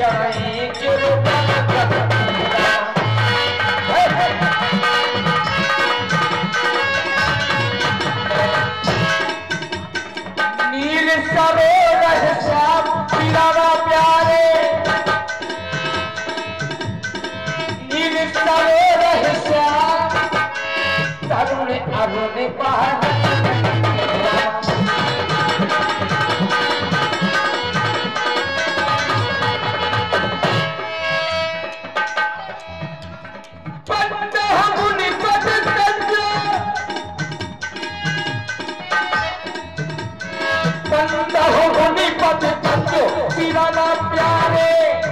नील सरोवर श्याम पिरावा प्यारे, नील सरोवर श्याम तरुण अरुण पहाड़ पिराना प्यारे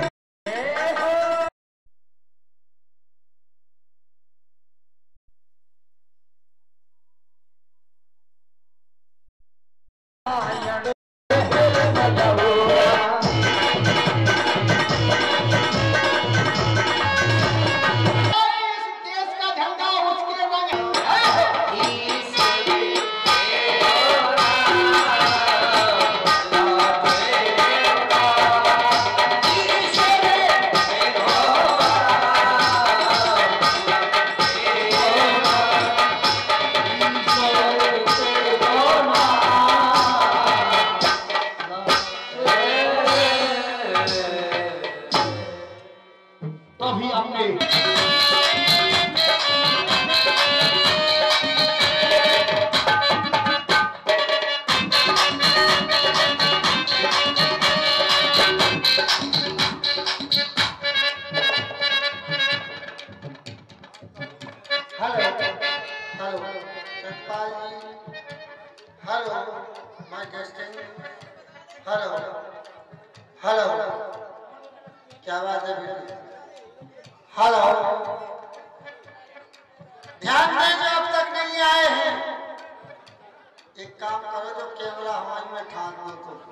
हेलो, क्या बात है बेटी? हेलो, ध्यान दें जो अब तक नहीं आए हैं, एक काम करो जो कैमरा हमारे में ठान दो तो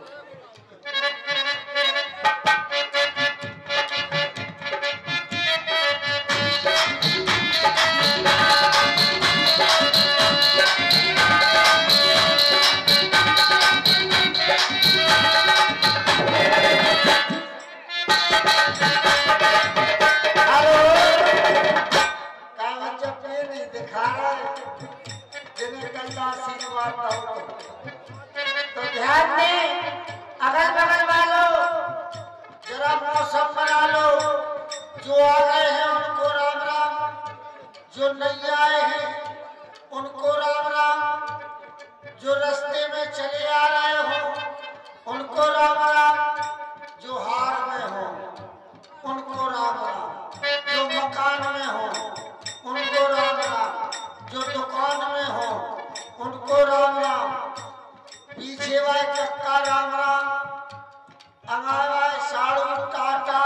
ध्यान दें, अगल बगल वालों जरा मौसम बना लो। जो आ गए हैं उनको राम राम, जो नहीं आए हैं उनको राम राम, जो रास्ते में चले आ रहे हो उनको राम राम, जो हार में हो उनको राम राम, जो मकान में हो उनको राम राम, जो दुकान में हो उनको राम राम, पीछे वाले चक्का राम राम, अंगावा साड़ू टाटा,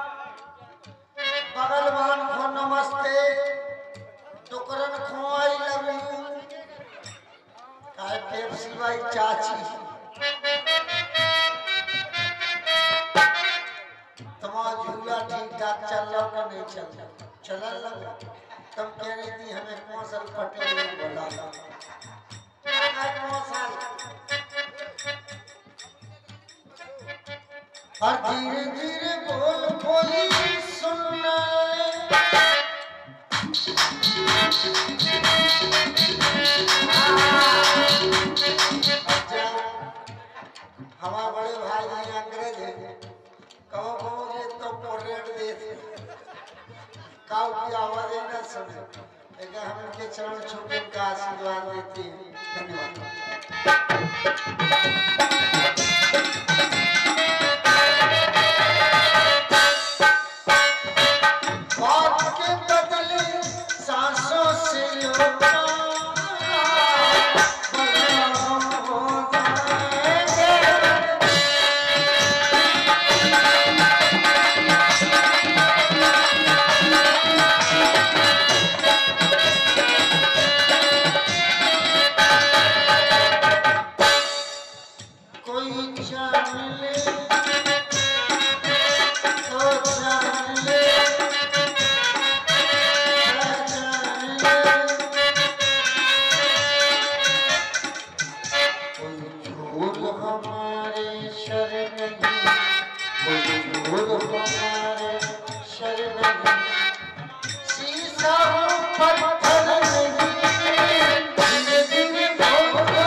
बगलवान को नमस्ते, दुकरन को आई लव यू, काय पेप्सी भाई चाची, तुम्हारा झूला ठीक ठाक चल रहा का नहीं चल रहा? चलने लगा। तुम कह रही थी हमें कौशल पटेल बोला और धीरे धीरे बोल कोई सुनना, हमारे बड़े भाई जी अंग्रेज हैं, कहो कहो ये तो पोर्ट्रेट दे काउ की आवाज न सुने, लेकिन हम उनके चरण छू के उनका आशीर्वाद देते हैं। धन्यवाद। शीशा पत्थर नहीं दिन भोग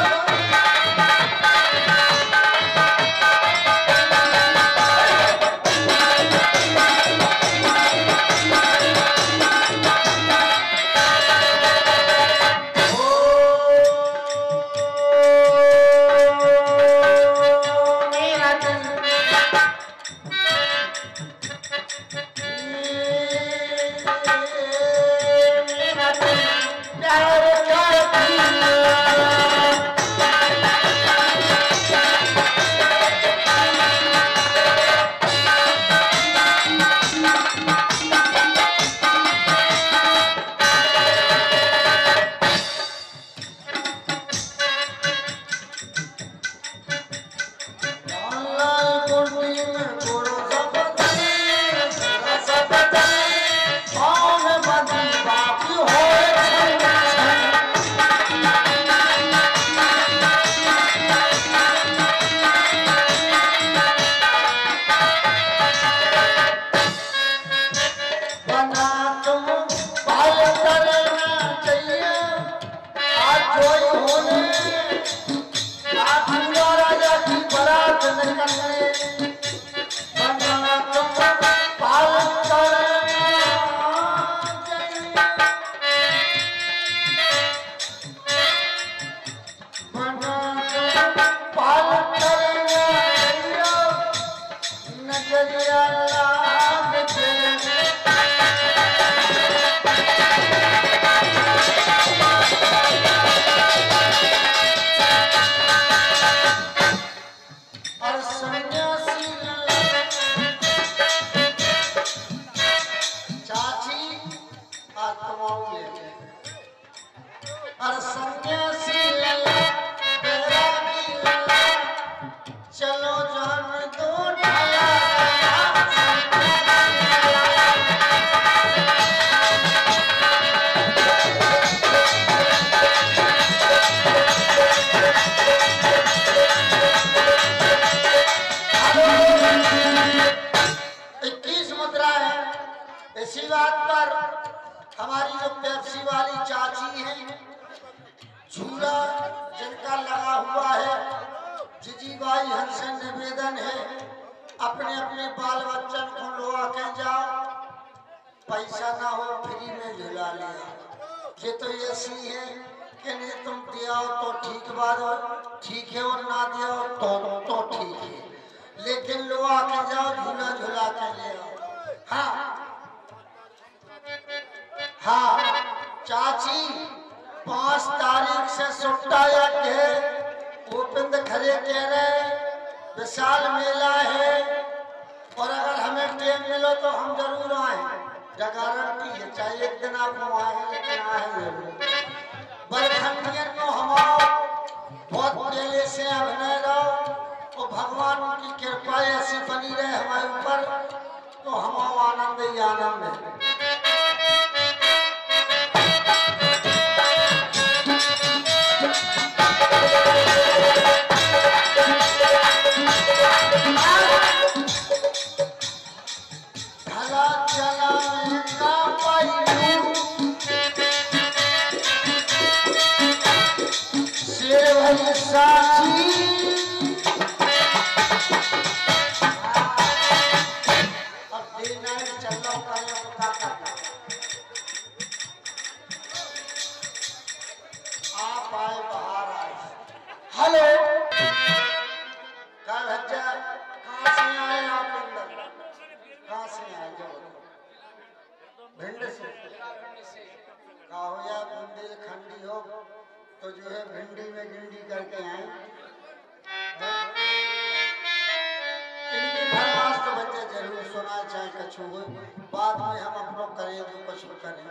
बाद में हम अपनों करें जो कुछ करें।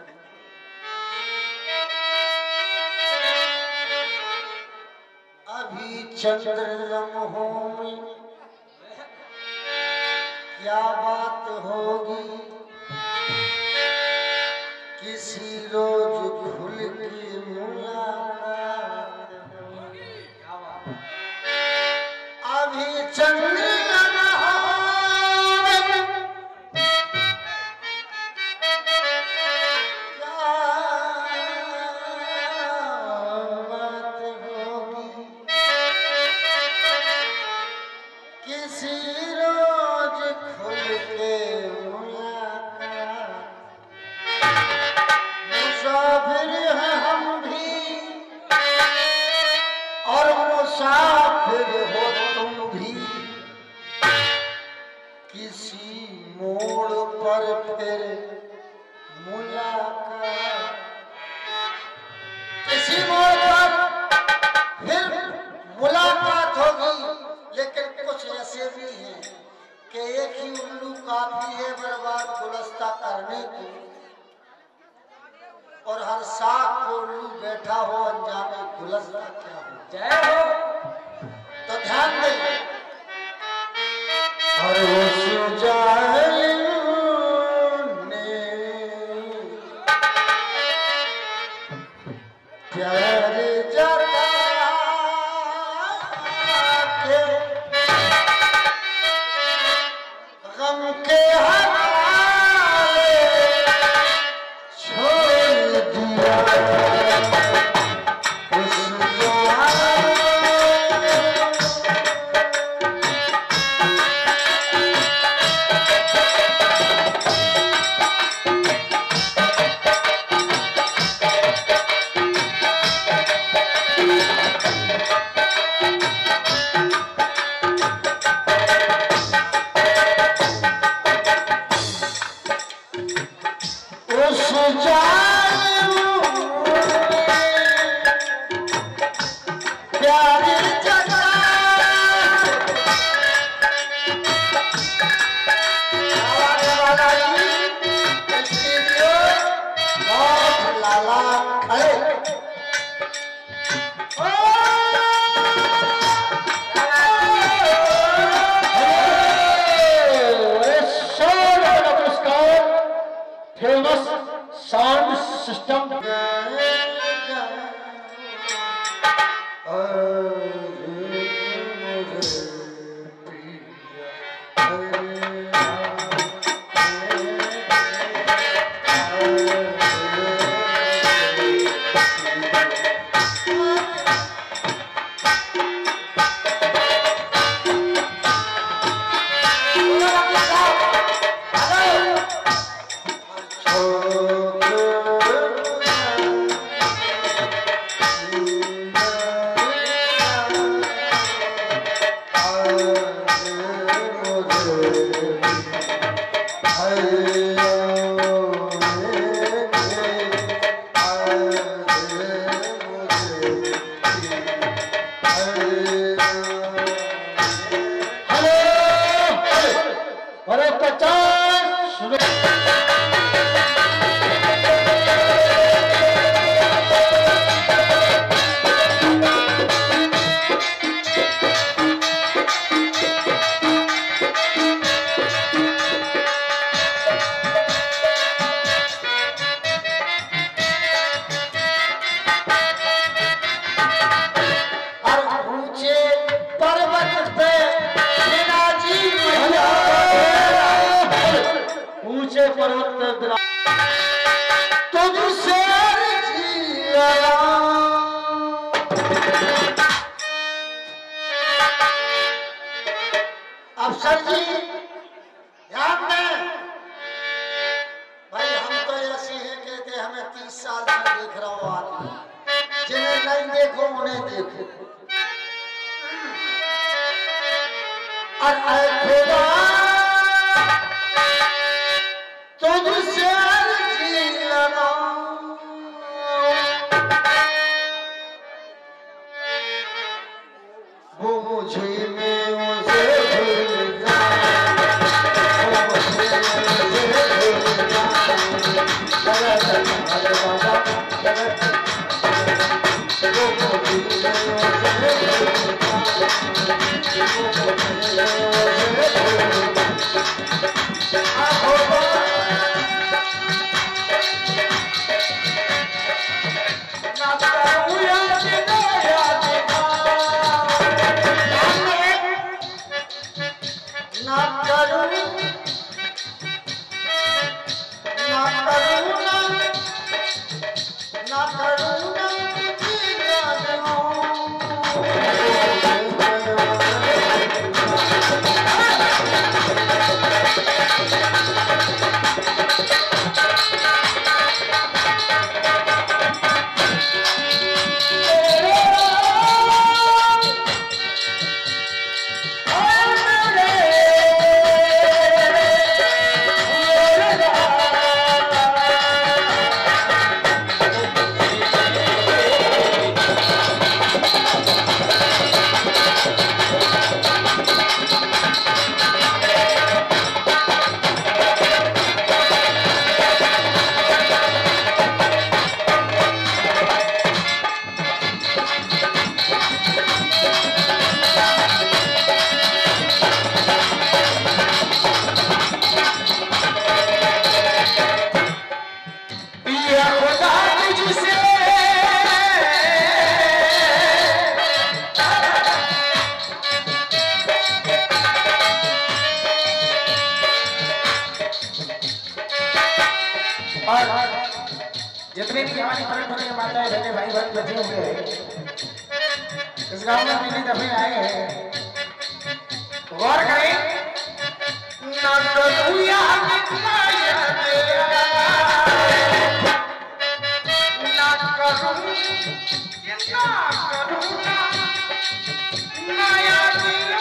अभी चंद्र लम्हों में क्या बात होगी, किसी रोज खुल की मुलाकात। अभी चंद्र लम्हों में जाने को, और हर साथ कोल्लू बैठा हो अनजाने गुलस्ता क्या हो। जय हो। तो ध्यान दें, और वो सुजाने प्यार जता के गम के हवाले छोड़ दिया। उस अफसर जी ध्यान दें भाई, हम तो ऐसे हैं कहते हमें 30 साल से देख रहा हूँ आदमी, जिन्हें नहीं देखो उन्हें देखो। और खुदा तुझसे अर्जी लगाऊं, वो मुझे में उसे भूल और जितने भी हमारी परम पूज्य माताएं बहने भाई बहन बचे हुए हैं इस गांव में पहली दफे आए हैं, गौर करें ना करूया कितना याद ना करूं कितना करूंगा ना याद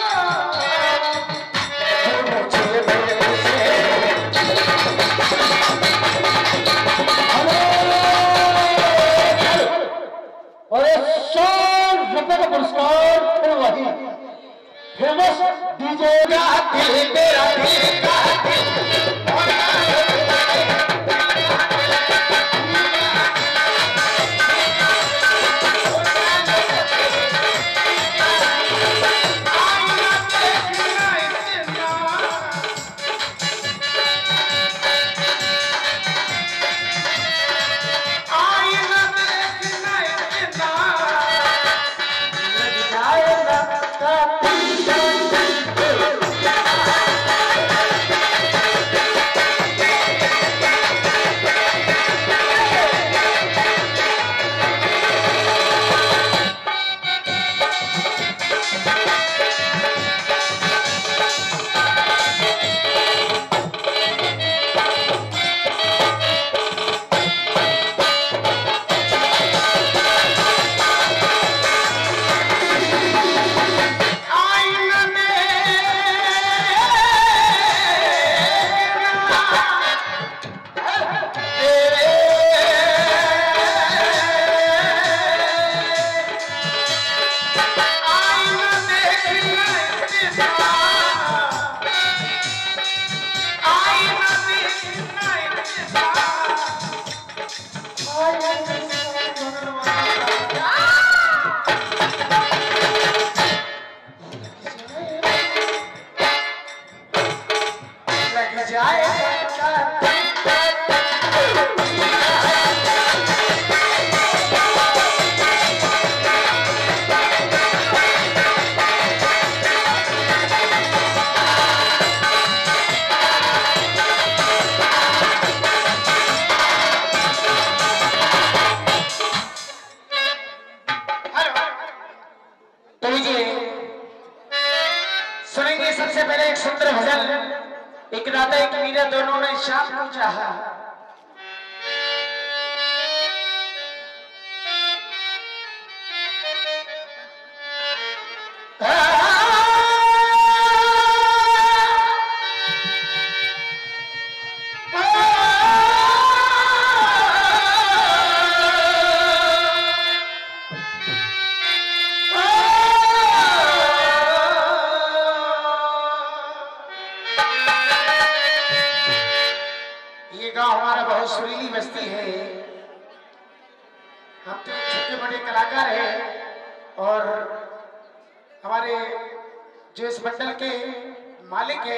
रुपए का पुरस्कार फिर वही फेमस डीजे मेरा सुनेंगे सबसे पहले एक सुंदर भजन। एक राधा एक मीरा दोनों ने शाम को चाहा। हमारा बहुत सुरीली बस्ती है, हम तो छोटे बड़े कलाकार हैं और हमारे जो इस मंडल के मालिक हैं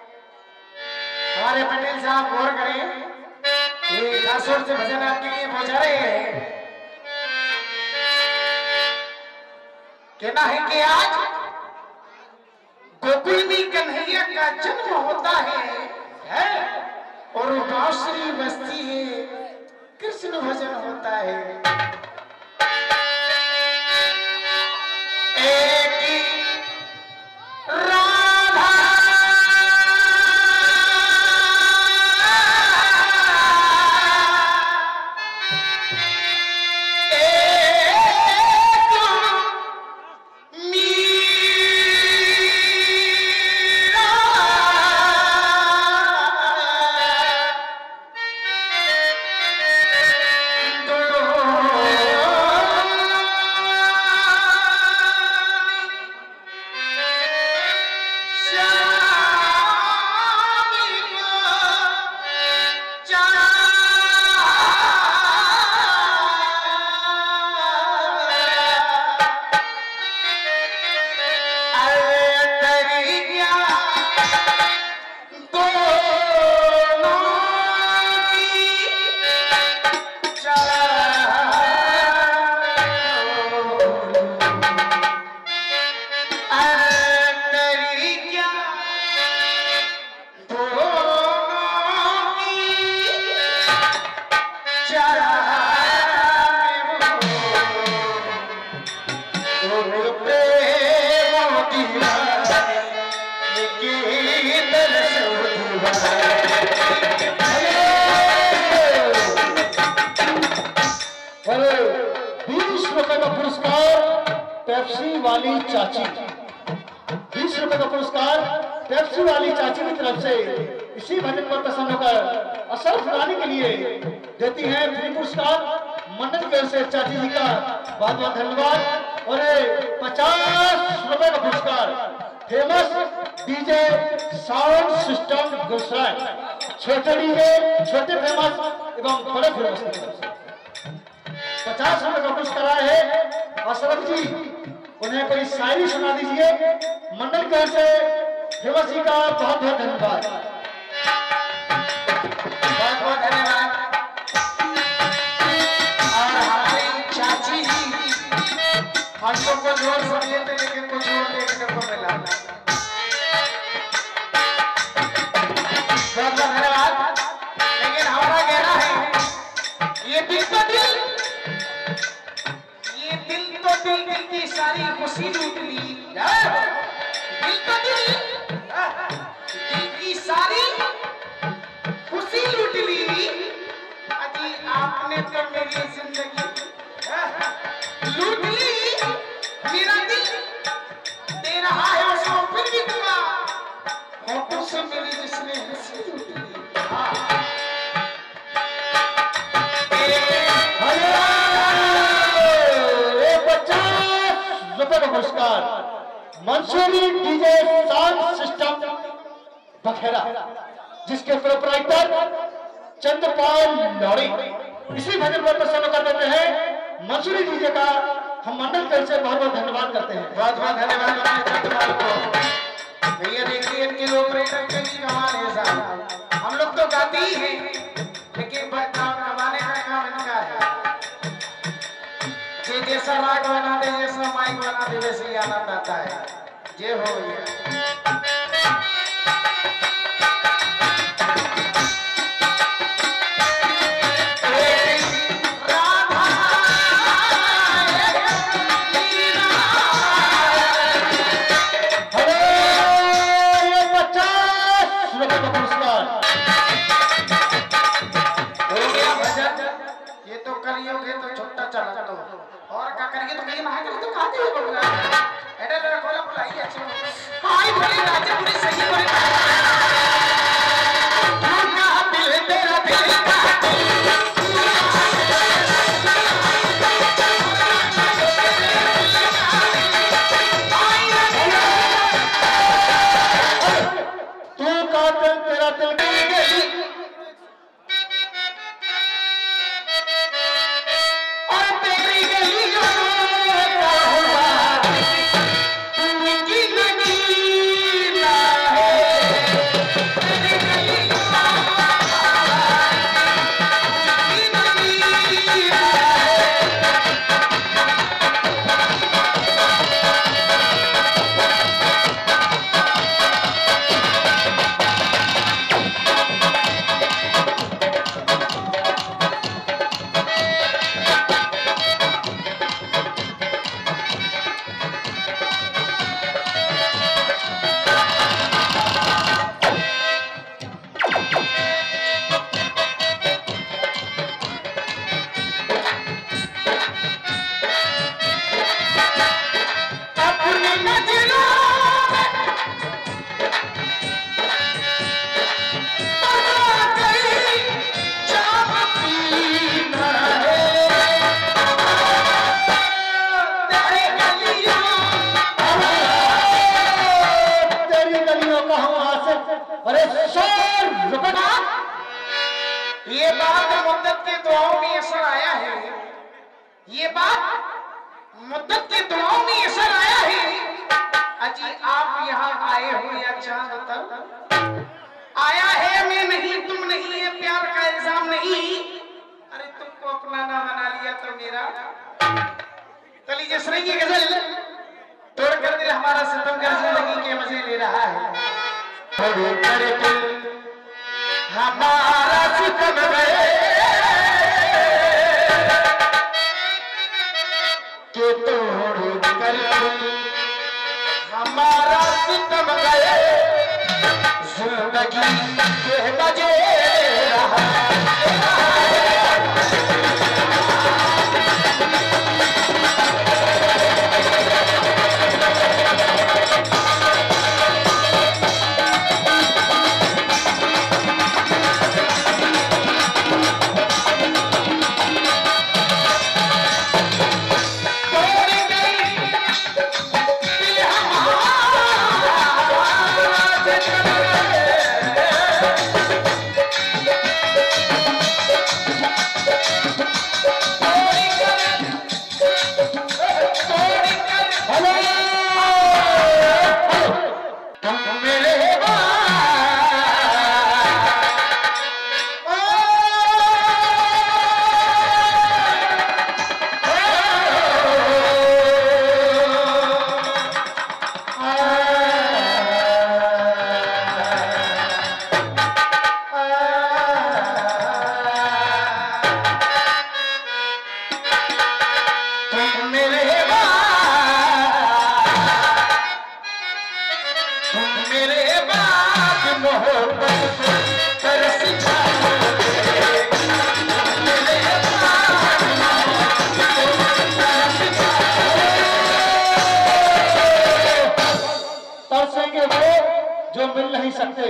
हमारे पटेल साहब गौर करें, ये खासतौर से भजन आपके लिए पहुंचा रहे हैं। कहना है कि आज गोकुल में कन्हैया का जन्म होता है और बांसुरी बजती है, कृष्ण भजन होता है। एक राधा पेप्सी वाली चाची, 20 रुपए का पुरस्कार पेप्सी वाली चाची की तरफ से इसी भजन पर प्रसन्न होकर असर सुनाने के लिए देती हैं फ्री पुरस्कार। मंडल की ओर से चाची जी का बहुत बहुत धन्यवाद। और 50 रुपए का पुरस्कार famous DJ sound system Gujarat, छोटे डीजे, छोटे फेमस एवं बड़े फेमस की तरफ से 50 रुपए का पुरस्कार आए हैं। अशरफ जी उन्हें कोई शायरी सुना दीजिए। मंडल की ओर से फेमस जी का बहुत बहुत धन्यवाद। बहुत बहुत धन्यवाद। और हमारी चाची जी हम लोग को जोर समझे थे लेकिन कुछ जोर देखने को मिला। बहुत बहुत धन्यवाद। लेकिन हमारा कहना है ये दिल तो दिल की सारी खुशी लूट ली। दिल तो दिल की सारी खुशी लूट ली। अजी आपने तो मेरी जिंदगी लूट ली। मेरा दिल दे रहा है उसको फिर भी दुआ, होठों से मेरी जिसने हंसी लूट ली। पुरस्कार Mansuri DJ sound system Bakhera, जिसके प्रोपराइटर चंद्रपाल लौड़ी इसी भजन पर प्रसन्न कर देते हैं। मंसूरी डीजे का हम मंडल की ओर से बहुत बहुत धन्यवाद करते हैं। बहुत बहुत धन्यवाद चंद्रपाल को। भैया देखिए इनके ऑपरेटर के भी कमाल है साहब। हम लोग तो गाते ही हैं लेकिन कमाने का काम इनका है। जैसा राग बना दे, जैसा माइक बना दे, वैसे ही आनंद आता है। जे हो ये बात मुद्दत के दुआओं में असर आया है। ये बात मुद्दत के दुआओं में असर आया है। अजी आप यहाँ आए हो या चांद तक आया है। मैं नहीं तुम नहीं, ये प्यार का इल्जाम नहीं। अरे तुमको अपना ना बना लिया तो मेरा। तो लीजिए श्री की गजल तोड़कर दिल हमारा सितमगर जिंदगी के मजे ले रहा है। हमारा सितम गए सितम गए जिंदगी के मजे रहा तरसेंगे वो जो मिल नहीं सकते।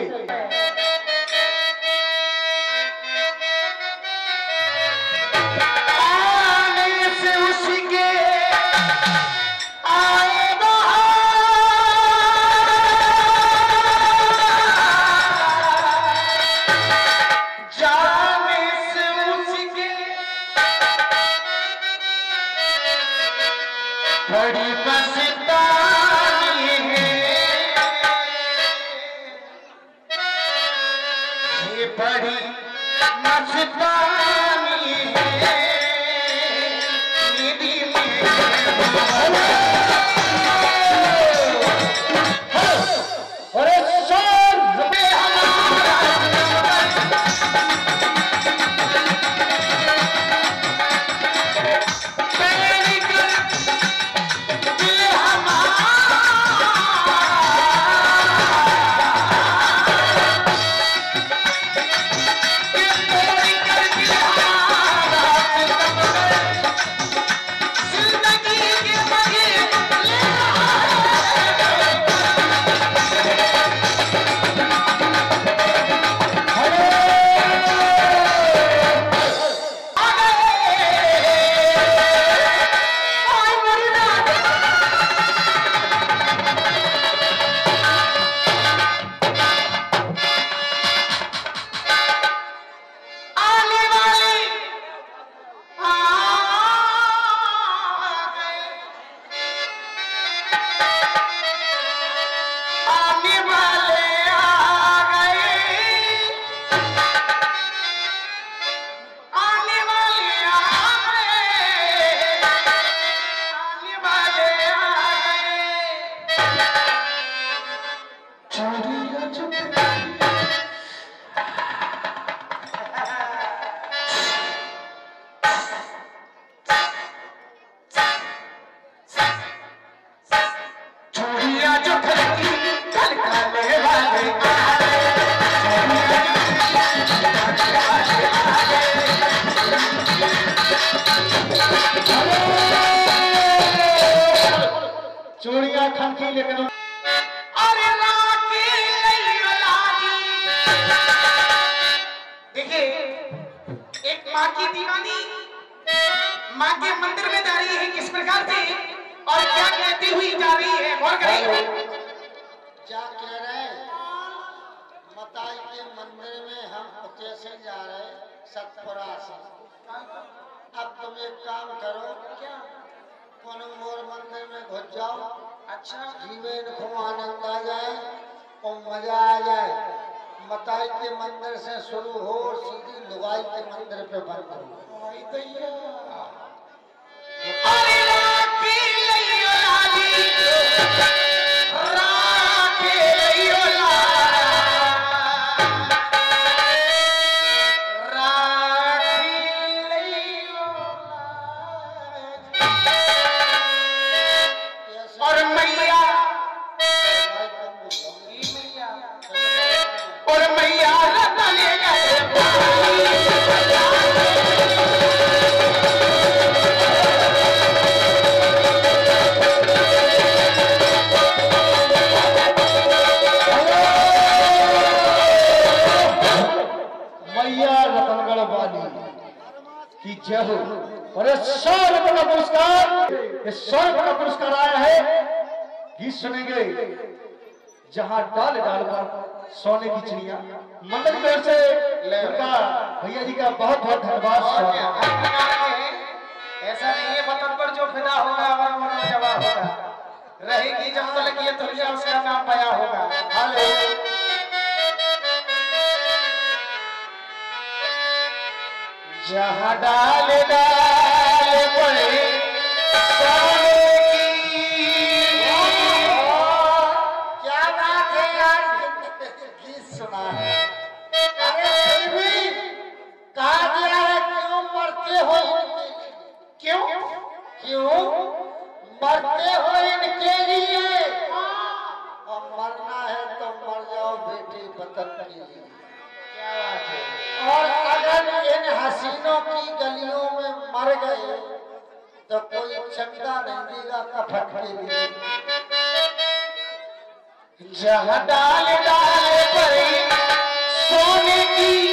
बड़ी मस्तानी है ये बड़ी मस्तानी है निधि में अरे सर चूड़ियां खनकी लेकिन देखिए एक माँ की दीवानी माँ के मंदिर में जा रही है किस प्रकार से और क्या कहती हुई जा रही है गौर करिए। क्या कह रहे हैं? मताई के मंदिर में हम उच्चे से जा रहे सतपुरा से। अब तुम एक काम करो, क्या मोर मंदिर में घुस जाओ। अच्छा, जीवन को आनंद आ जाए और मजा आ जाए। मताई के मंदिर से शुरू हो और सीधी लुगाई के मंदिर पे बंद हो। की जय हो। और ये 100 रुपए का पुरस्कार, ये 100 रुपए का पुरस्कार आया है। गीत सुनेंगे जहां डाल डाल पर सोने की चिड़िया। मंडल की ओर से उनका भैया जी का बहुत बहुत धन्यवाद। ऐसा नहीं है वतन पर जो फिदा होगा अमर अमर जवाब होगा, रहेगी जब तक ये दुनिया उसका नाम पाया होगा। हाले जहाँ डाल डाल पड़े सोने की। क्या बात है यार, गीत सुना है। अरे फिर भी कहा गया है क्यों मरते हो इनके लिए? क्यों मरते हो इनके लिए? और मरना है तो मर जाओ बेटे वतन के लिए। क्या बात है। और अगर इन हसीनों की गलियों में मर गए तो कोई चंदा नहीं देगा कफन के लिए। जहाँ डाल डाल पड़े सोने की